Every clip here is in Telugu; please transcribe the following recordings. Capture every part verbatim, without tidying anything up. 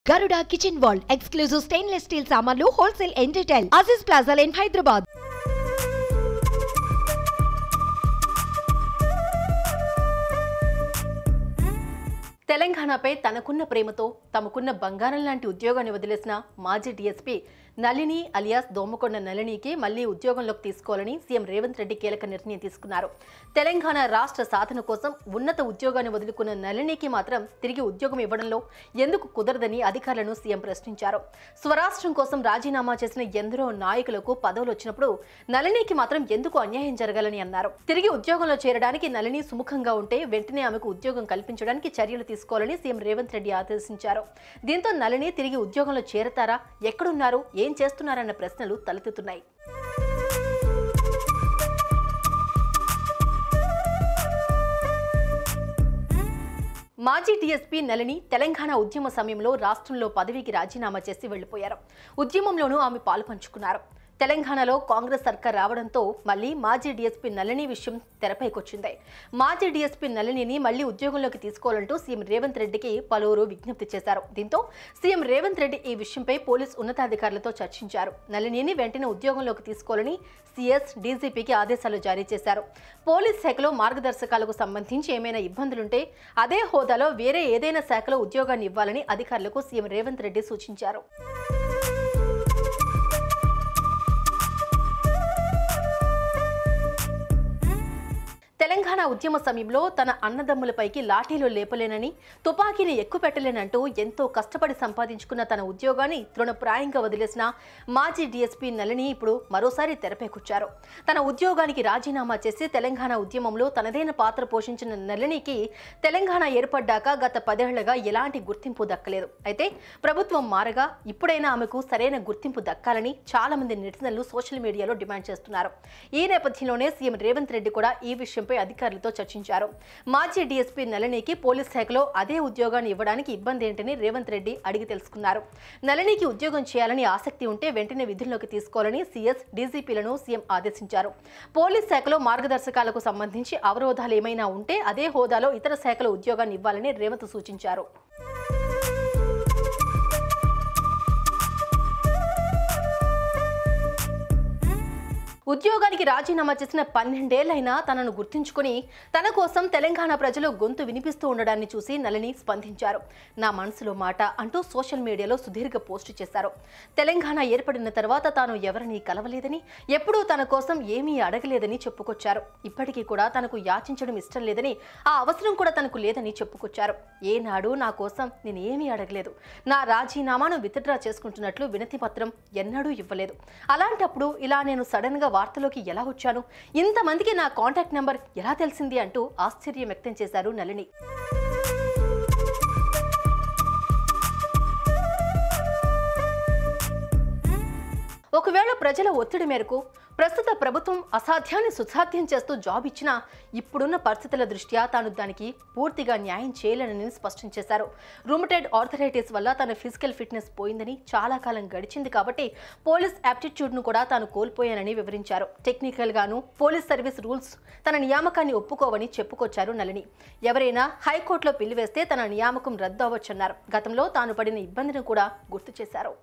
Garuda Kitchen World exclusive stainless steel samanlu wholesale and retail Aziz Plaza in Hyderabad. తెలంగాణపై తనకున్న ప్రేమతో తమకున్న బంగారం లాంటి ఉద్యోగాన్ని వదిలేసిన మాజీ డీఎస్పీ నళిని అలియాస్ దోమకొండ నళినికి మళ్లీ ఉద్యోగంలోకి తీసుకోవాలని సీఎం రేవంత్ రెడ్డి కీలక నిర్ణయం తీసుకున్నారు. తెలంగాణ రాష్ట్ర సాధన కోసం ఉన్నత ఉద్యోగాన్ని వదులుకున్న నళినికి మాత్రం తిరిగి ఉద్యోగం ఇవ్వడంలో ఎందుకు కుదరదని అధికారులను సీఎం ప్రశ్నించారు. స్వరాష్ట్రం కోసం రాజీనామా చేసిన ఎందరో నాయకులకు పదవులు వచ్చినప్పుడు నళినికి మాత్రం ఎందుకు అన్యాయం జరగాలని అన్నారు. తిరిగి ఉద్యోగంలో చేరడానికి నళిని సుముఖంగా ఉంటే వెంటనే ఆమెకు ఉద్యోగం కల్పించడానికి చర్యలు తీసుకోవాలని సీఎం రేవంత్ రెడ్డి ఆదేశించారు. దీంతో నళిని తిరిగి ఉద్యోగంలో చేరతారా, ఎక్కడున్నారు, ఏం చేస్తున్నారన్న ప్రశ్నలు తలెత్తుతున్నాయి. మాజీ డీఎస్పీ నళిని తెలంగాణ ఉద్యమ సమయంలో రాష్ట్రంలో పదవికి రాజీనామా చేసి వెళ్లిపోయారు. ఉద్యమంలోనూ ఆమె పాల్పంచుకున్నారు. తెలంగాణలో కాంగ్రెస్ సర్కార్ రావడంతో మళ్లీ మాజీ డీఎస్పీ నళిని విషయం తెరపైకొచ్చింది. మాజీ డీఎస్పీ నళినిని మళ్లీ ఉద్యోగంలోకి తీసుకోవాలంటూ సీఎం రేవంత్ రెడ్డికి పలువురు విజ్ఞప్తి చేశారు. దీంతో సీఎం రేవంత్ రెడ్డి ఈ విషయంపై పోలీస్ ఉన్నతాధికారులతో చర్చించారు. నళినిని వెంటనే ఉద్యోగంలోకి తీసుకోవాలని సీఎస్ డీజీపీకి ఆదేశాలు జారీ చేశారు. పోలీస్ శాఖలో మార్గదర్శకాలకు సంబంధించి ఏమైనా ఇబ్బందులుంటే అదే హోదాలో వేరే ఏదైనా శాఖలో ఉద్యోగాన్ని ఇవ్వాలని అధికారులకు సీఎం రేవంత్ రెడ్డి సూచించారు. తెలంగాణ ఉద్యమ సమయంలో తన అన్నదమ్ములపైకి లాఠీలు లేపలేనని, తుపాకీని ఎక్కుపెట్టలేనంటూ ఎంతో కష్టపడి సంపాదించుకున్న తన ఉద్యోగాన్ని తృణప్రాయంగా వదిలేసిన మాజీ డీఎస్పీ నళిని ఇప్పుడు మరోసారి తెరపైకొచ్చారు. తన ఉద్యోగానికి రాజీనామా చేసి తెలంగాణ ఉద్యమంలో తనదైన పాత్ర పోషించిన నళినికి తెలంగాణ ఏర్పడ్డాక గత పదేళ్లుగా ఎలాంటి గుర్తింపు దక్కలేదు. అయితే ప్రభుత్వం మారగా ఇప్పుడైనా ఆమెకు సరైన గుర్తింపు దక్కాలని చాలా మంది నెటిజన్లు సోషల్ మీడియాలో డిమాండ్ చేస్తున్నారు. ఈ నేపథ్యంలోనే సీఎం రేవంత్ రెడ్డి కూడా ఈ విషయంపై అధికారులతో చర్చించారు. మాజీ డీఎస్పీ నళినికి పోలీస్ శాఖలో అదే ఉద్యోగాన్ని ఇవ్వడానికి ఇబ్బంది ఏంటని రేవంత్ రెడ్డి అడిగి తెలుసుకున్నారు. నళినికి ఉద్యోగం చేయాలని ఆసక్తి ఉంటే వెంటనే విధుల్లోకి తీసుకోవాలని సీఎస్ డీజీపీలను సీఎం ఆదేశించారు. పోలీస్ శాఖలో మార్గదర్శకాలకు సంబంధించి అవరోధాలు ఏమైనా ఉంటే అదే హోదాలో ఇతర శాఖల ఉద్యోగాన్ని ఇవ్వాలని రేవంత్ సూచించారు. ఉద్యోగానికి రాజీనామా చేసిన పన్నెండేళ్లైనా తనను గుర్తుంచుకుని తన కోసం తెలంగాణ ప్రజలు గొంతు వినిపిస్తూ ఉండడాన్ని చూసి నళిని స్పందించారు. నా మనసులో మాట అంటూ సోషల్ మీడియాలో సుదీర్ఘ పోస్టు చేశారు. తెలంగాణ ఏర్పడిన తర్వాత తాను ఎవరిని కలవలేదని, ఎప్పుడూ తన కోసం ఏమీ అడగలేదని చెప్పుకొచ్చారు. ఇప్పటికీ కూడా తనకు యాచించడం ఇష్టం లేదని, ఆ అవసరం కూడా తనకు లేదని చెప్పుకొచ్చారు. ఏనాడు నా కోసం నేను ఏమీ అడగలేదు, నా రాజీనామాను విత్డ్రా చేసుకుంటున్నట్లు వినతి పత్రం ఎన్నడూ ఇవ్వలేదు. అలాంటప్పుడు ఇలా నేను సడన్ గా వార్తలోకి ఎలా వచ్చాను, ఇంతమందికి నా కాంటాక్ట్ నెంబర్ ఎలా తెలిసింది అంటూ ఆశ్చర్యం వ్యక్తం చేశారు నళిని. ఒకవేళ ప్రజల ఒత్తిడి మేరకు ప్రస్తుత ప్రభుత్వం అసాధ్యాన్ని సుసాధ్యం చేస్తూ జాబ్ ఇచ్చినా ఇప్పుడున్న పరిస్థితుల దృష్ట్యా తాను దానికి పూర్తిగా న్యాయం చేయలేనని స్పష్టం చేశారు. రూమటైడ్ ఆర్థరైటిస్ వల్ల తన ఫిజికల్ ఫిట్నెస్ పోయిందని, చాలా కాలం గడిచింది కాబట్టి పోలీస్ యాప్టిట్యూడ్ ను కూడా తాను కోల్పోయానని వివరించారు. టెక్నికల్ గాను పోలీస్ సర్వీస్ రూల్స్ తన నియామకాన్ని ఒప్పుకోవని చెప్పుకొచ్చారు నళిని. ఎవరైనా హైకోర్టులో పిల్లివేస్తే తన నియామకం రద్దు అవ్వచ్చన్నారు. గతంలో తాను పడిన ఇబ్బందిని కూడా గుర్తు చేశారు.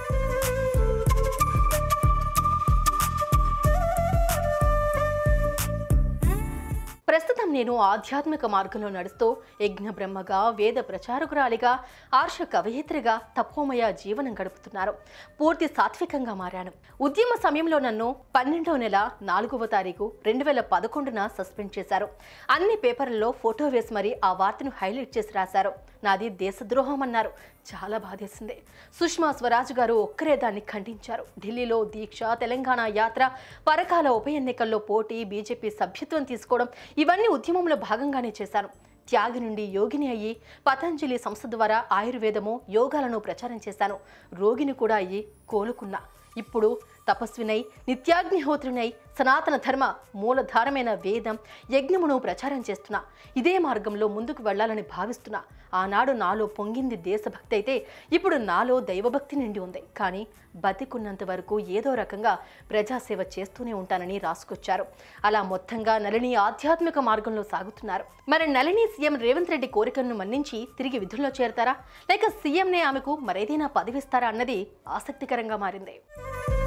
ప్రస్తుతం నేను ఆధ్యాత్మిక మార్గంలో నడుస్తూ యజ్ఞ బ్రహ్మగా, వేద ప్రచారకురాలిగా, ఆర్ష కవయిత్రిగా తపోమయ జీవనం గడుపుతున్నారు. పూర్తి సాత్వికంగా మారాను. ఉద్యమ సమయంలో నన్ను పన్నెండవ నెల నాలుగవ తారీఖు రెండు వేల పదకొండున సస్పెండ్ చేశారు. అన్ని పేపర్లలో ఫోటో వేసి మరీ ఆ వార్తను హైలైట్ చేసి రాశారు. నాది దేశద్రోహం అన్నారు. చాలా బాధేసింది. సుష్మా స్వరాజ్ గారు ఒక్కరే దాన్ని ఖండించారు. ఢిల్లీలో దీక్ష, తెలంగాణ యాత్ర, పరకాల ఉప ఎన్నికల్లో పోటీ, బీజేపీ సభ్యత్వం తీసుకోవడం ఇవన్నీ ఉద్యమంలో భాగంగానే చేశాను. త్యాగి నుండి యోగిని అయ్యి పతంజలి సంస్థ ద్వారా ఆయుర్వేదము, యోగాలను ప్రచారం చేశాను. రోగిని కూడా అయ్యి కోలుకున్నా. ఇప్పుడు తపస్వినై నిత్యాగ్నిహోత్రునై సనాతన ధర్మ మూలధారమైన వేదం యజ్ఞమును ప్రచారం చేస్తున్నా. ఇదే మార్గంలో ముందుకు వెళ్లాలని భావిస్తున్నా. ఆనాడు నాలో పొంగింది దేశభక్తి అయితే ఇప్పుడు నాలో దైవభక్తి నిండి ఉంది. కానీ బతికున్నంత వరకు ఏదో రకంగా ప్రజాసేవ చేస్తూనే ఉంటానని రాసుకొచ్చారు. అలా మొత్తంగా నళిని ఆధ్యాత్మిక మార్గంలో సాగుతున్నారు. మరి నళిని సీఎం రేవంత్ రెడ్డి కోరికలను మన్నించి తిరిగి విధుల్లో చేరతారా, లేక సీఎంనే ఆమెకు మరేదైనా పదవిస్తారా అన్నది ఆసక్తికరంగా మారింది.